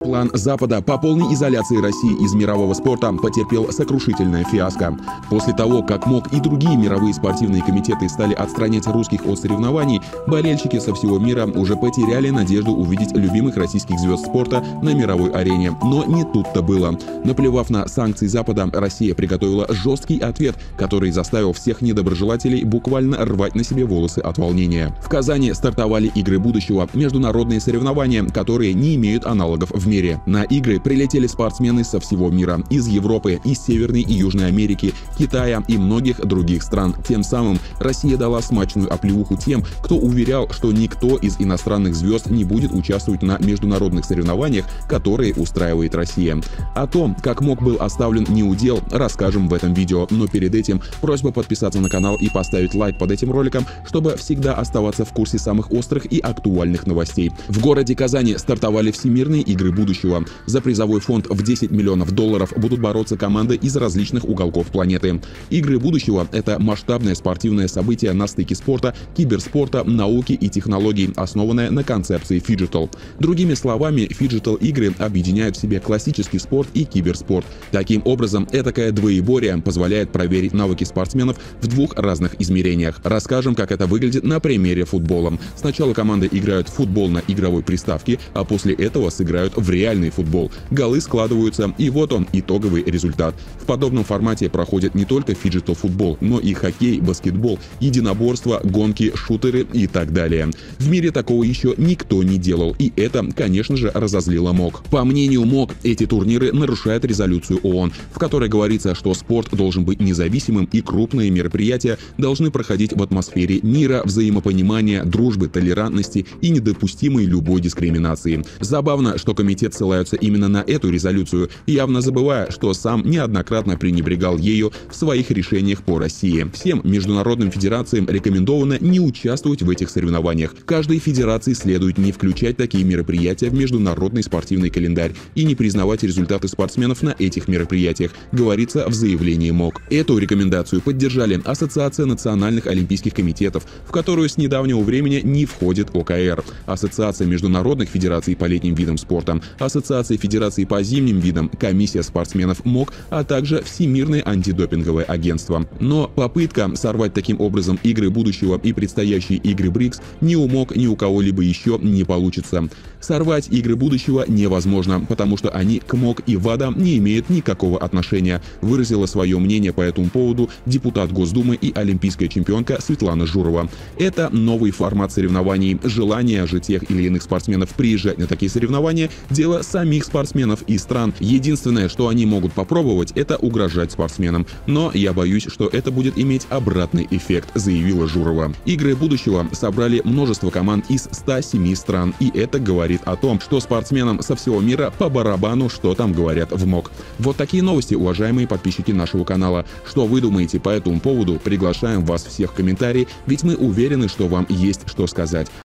План Запада по полной изоляции России из мирового спорта потерпел сокрушительное фиаско. После того, как МОК и другие мировые спортивные комитеты стали отстранять русских от соревнований, болельщики со всего мира уже потеряли надежду увидеть любимых российских звезд спорта на мировой арене. Но не тут-то было. Наплевав на санкции Запада, Россия приготовила жесткий ответ, который заставил всех недоброжелателей буквально рвать на себе волосы от волнения. В Казани стартовали игры будущего, международные соревнования, которые не имеют аналогов в мире. На игры прилетели спортсмены со всего мира, из Европы, из Северной и Южной Америки, Китая и многих других стран. Тем самым Россия дала смачную оплеуху тем, кто уверял, что никто из иностранных звезд не будет участвовать на международных соревнованиях, которые устраивает Россия. О том, как МОК был оставлен неудел, расскажем в этом видео. Но перед этим просьба подписаться на канал и поставить лайк под этим роликом, чтобы всегда оставаться в курсе самых острых и актуальных новостей. В городе Казани стартовали всемирные игры будущего. За призовой фонд в $10 миллионов будут бороться команды из различных уголков планеты. Игры будущего – это масштабное спортивное событие на стыке спорта, киберспорта, науки и технологий, основанное на концепции Phygital. Другими словами, Phygital игры объединяют в себе классический спорт и киберспорт. Таким образом, этакое двоеборье позволяет проверить навыки спортсменов в двух разных измерениях. Расскажем, как это выглядит на примере футбола. Сначала команды играют в футбол на игровой приставке, а после этого сыграют в реальный футбол. Голы складываются, и вот он, итоговый результат. В подобном формате проходит не только Phygital футбол, но и хоккей, баскетбол, единоборство, гонки, шутеры и так далее. В мире такого еще никто не делал, и это, конечно же, разозлило МОК. По мнению МОК, эти турниры нарушают резолюцию ООН, в которой говорится, что спорт должен быть независимым и крупные мероприятия должны проходить в атмосфере мира, взаимопонимания, дружбы, толерантности и недопустимой любой дискриминации. Забавно, что комитет ссылается именно на эту резолюцию, явно забывая, что сам неоднократно пренебрегал ею в своих решениях по России. Всем международным федерациям рекомендовано не участвовать в этих соревнованиях. Каждой федерации следует не включать такие мероприятия в международный спортивный календарь и не признавать результаты спортсменов на этих мероприятиях, говорится в заявлении МОК. Эту рекомендацию поддержали Ассоциация национальных олимпийских комитетов, в которую с недавнего времени не входит ОКР, Ассоциация международных федераций по летним видам спорта, Ассоциация федераций по зимним видам, Комиссия спортсменов МОК, а также Всемирное антидопинговое агентство. Но попытка сорвать таким образом игры будущего и предстоящие игры БРИКС ни у МОК, ни у кого-либо еще не получится. Сорвать игры будущего невозможно, потому что они к МОК и ВАДА не имеют никакого отношения, выразила свое мнение по этому поводу депутат Госдумы и олимпийская чемпионка Светлана Журова. Это новый формат соревнований. Желание же тех или иных спортсменов приезжать на такие соревнования – дело самих спортсменов и стран. Единственное, что они могут попробовать, это угрожать спортсменам. Но я боюсь, что это будет иметь обратный эффект, заявила Журова. Игры будущего собрали множество команд из 107 стран, и это говорит о том, что спортсменам со всего мира по барабану, что там говорят в МОК. Вот такие новости, уважаемые подписчики нашего канала. Что вы думаете по этому поводу? Приглашаем вас всех в комментарии, ведь мы уверены, что вам есть что сказать.